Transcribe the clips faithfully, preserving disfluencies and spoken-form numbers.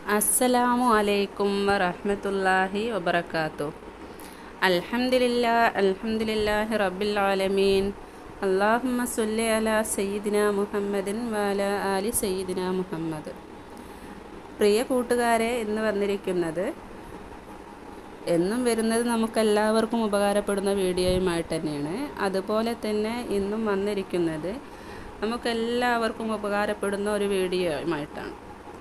അസ്സലാമു അലൈക്കും വറഹ്മത്തുള്ളാഹി വബറകാതുഹു. അൽഹംദുലില്ലാ അൽഹംദുലില്ലാഹി റബ്ബിൽ ആലമീൻ. അല്ലാഹുമ്മ സ്വല്ലി അലാ സയ്യിദിന മുഹമ്മദിൻ വഅലാ ആലി സയ്യിദിന മുഹമ്മദ്. പ്രിയ കൂട്ടുകാരെ, ഇന്ന് വന്നിരിക്കുന്നത് എന്നും വരുന്നത് നമുക്കെല്ലാവർക്കും ഉപകാരപ്പെടുന്ന വീഡിയോയുമായിട്ട് തന്നെയാണ്. അതുപോലെ തന്നെ ഇന്നും വന്നിരിക്കുന്നത് നമുക്കെല്ലാവർക്കും ഉപകാരപ്പെടുന്ന ഒരു വീഡിയോയുമായിട്ടാണ്.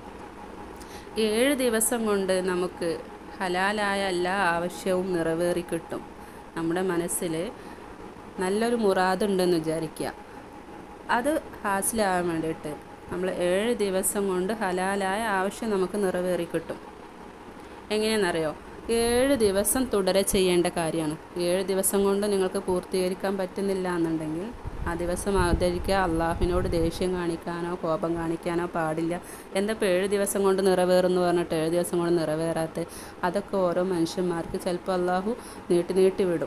ഏഴ് ദിവസം കൊണ്ട് നമുക്ക് ഹലാലായ എല്ലാ ആവശ്യവും നിറവേറി കിട്ടും. നമ്മുടെ മനസ്സിൽ നല്ലൊരു മുറാദുണ്ടെന്ന് വിചാരിക്കുക. അത് ഹാസിലാകാൻ വേണ്ടിയിട്ട് നമ്മൾ ഏഴ് ദിവസം കൊണ്ട് ഹലാലായ ആവശ്യം നമുക്ക് നിറവേറി കിട്ടും. എങ്ങനെയെന്നറിയോ? ഏഴ് ദിവസം തുടരെ ചെയ്യേണ്ട കാര്യമാണ്. ഏഴ് ദിവസം കൊണ്ട് നിങ്ങൾക്ക് പൂർത്തീകരിക്കാൻ പറ്റുന്നില്ല എന്നുണ്ടെങ്കിൽ ആ ദിവസം ആദരിക്കുക. അള്ളാഹുവിനോട് ദേഷ്യം കാണിക്കാനോ കോപം കാണിക്കാനോ പാടില്ല. എന്താ ഇപ്പോൾ ഏഴ് ദിവസം കൊണ്ട് നിറവേറുമെന്ന് പറഞ്ഞിട്ട് ഏഴ് ദിവസം കൊണ്ട് നിറവേറാത്ത? അതൊക്കെ ഓരോ മനുഷ്യന്മാർക്ക് ചിലപ്പോൾ അള്ളാഹു നീട്ടി നീട്ടി വിടും.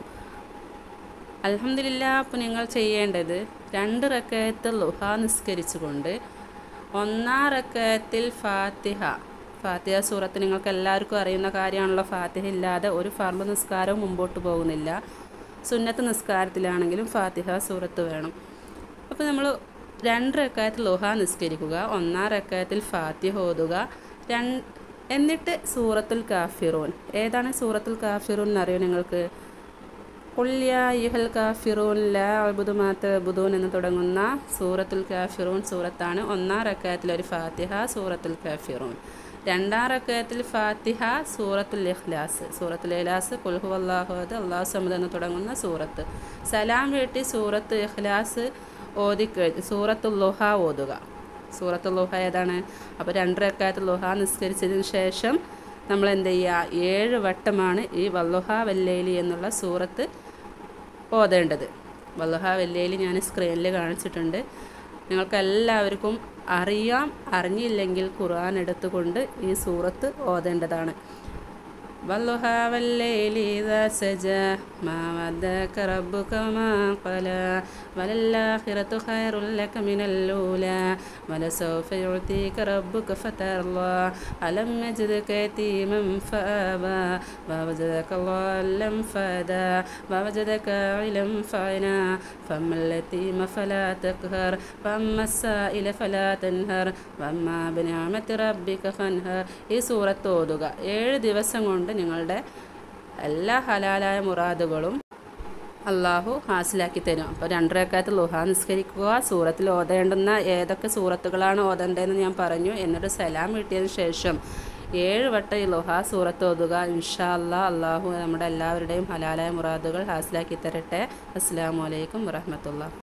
അൽഹംദുലില്ലാ. അപ്പോൾ നിങ്ങൾ ചെയ്യേണ്ടത് രണ്ട് റക്അത്ത് ളുഹാ നിസ്കരിച്ചുകൊണ്ട് ഒന്നാം റക്അത്തിൽ ഫാത്തിഹ ഫാത്തിഹ സൂറത്ത് നിങ്ങൾക്ക് എല്ലാവർക്കും അറിയുന്ന കാര്യമാണല്ലോ. ഫാത്തിഹ ഇല്ലാതെ ഒരു ഫർള് നിസ്കാരവും മുമ്പോട്ട് പോകുന്നില്ല. സുന്നത്ത് നിസ്കാരത്തിലാണെങ്കിലും ഫാത്തിഹ സൂറത്ത് വേണം. അപ്പോൾ നമ്മൾ രണ്ട് റക്അത്ത് ളുഹാ നിസ്കരിക്കുക, ഒന്നാം റക്അത്തിൽ ഫാത്തിഹ ഓതുക, രണ്ട് എന്നിട്ട് സൂറത്തുൽ കാഫിറൂൻ. ഏതാണ് സൂറത്തുൽ കാഫിറൂൻ എന്നറിയോ നിങ്ങൾക്ക്? ഖുൽ യാ അയ്യുഹൽ കാഫിറൂൻ ലാ അഅ്ബുദു മാ തഅ്ബുദൂൻ എന്ന് തുടങ്ങുന്ന സൂറത്തുൽ കാഫിറൂൻ സൂറത്താണ്. ഒന്നാം റക്അത്തിൽ ഒരു ഫാത്തിഹ സൂറത്തുൽ കാഫിറൂൻ, രണ്ടാം റക്അത്തിൽ ഫാത്തിഹ സൂറത്തുൽ ഇഖ്ലാസ് സൂറത്തുൽ ഇഖ്ലാസ് ഖുൽ ഹുവല്ലാഹു അഹദ് അല്ലാഹു സമദ് എന്ന് തുടങ്ങുന്ന സൂറത്ത്. സലാം വീട്ടി സൂറത്ത് ഇഖ്ലാസ് ഓതിക്കഴിഞ്ഞ് സൂറത്തുൽ ളുഹാ ഓതുക. സൂറത്തുൽ ളുഹാ ഏതാണ്? അപ്പോൾ രണ്ട് റക്അത്ത് ളുഹാ നിസ്കരിച്ചതിന് ശേഷം നമ്മൾ എന്ത് ചെയ്യുക? ഏഴ് വട്ടമാണ് ഈ വല്ലുഹാ വല്ലൈലി എന്നുള്ള സൂറത്ത് ഓതേണ്ടത്. വല്ലുഹാ വല്ലൈലി ഞാൻ സ്ക്രീനിൽ കാണിച്ചിട്ടുണ്ട്. നിങ്ങൾക്ക് എല്ലാവർക്കും അറിയാം. അറിഞ്ഞില്ലെങ്കിൽ ഖുർആൻ എടുത്തുകൊണ്ട് ഈ സൂറത്ത് ഓതേണ്ടതാണ്. വല്ലുഹാ വല്ലൈലി ഇദാ സജാ മാ വദ്ദഅക റബ്ബുക വമാ ഖലാ വലല്ലാഖിറതു ഖൈറുൽ ലക മിനൽ ഊലാ വലസൗഫ യുഅ്തീക റബ്ബുക ഫതർളാ അലം യജ്ദക യതീമൻ ഫആവാ വവജദക ളാല്ലൻ ഫഹദാ വവജദക ഇലൻ ഫഅനാ ഫഅമ്മൽ യതീമ ഫലാ തഖ്ഹർ വഅമ്മസ് സായില ഫലാ തൻഹർ വഅമ്മാ ബിനിഅമതി റബ്ബിക ഫൻഹർ. ഈ സൂറത്ത് ഓതുക. ഏഴ് ദിവസം കൊണ്ട് നിങ്ങളുടെ എല്ലാ ഹലാലായ മുറാദുകളും അള്ളാഹു ഹാസിലാക്കി തരും. അപ്പോൾ രണ്ട് റക്അത്ത് ളുഹാ നിസ്കരിക്കുക. സൂറത്തിൽ ഓതേണ്ടുന്ന ഏതൊക്കെ സൂറത്തുകളാണ് ഓതേണ്ടതെന്ന് ഞാൻ പറഞ്ഞു. എന്നിട്ട് സലാം വീട്ടിയതിന് ശേഷം ഏഴ് വട്ടം ഈ ളുഹാ സൂറത്ത് ഓതുക. ഇൻഷാ അല്ലാഹ് അള്ളാഹു നമ്മുടെ എല്ലാവരുടെയും ഹലാലായ മുറാദുകൾ ഹാസിലാക്കി തരട്ടെ. അസ്സലാമു അലൈക്കും വറഹ്മത്തുള്ളാഹി.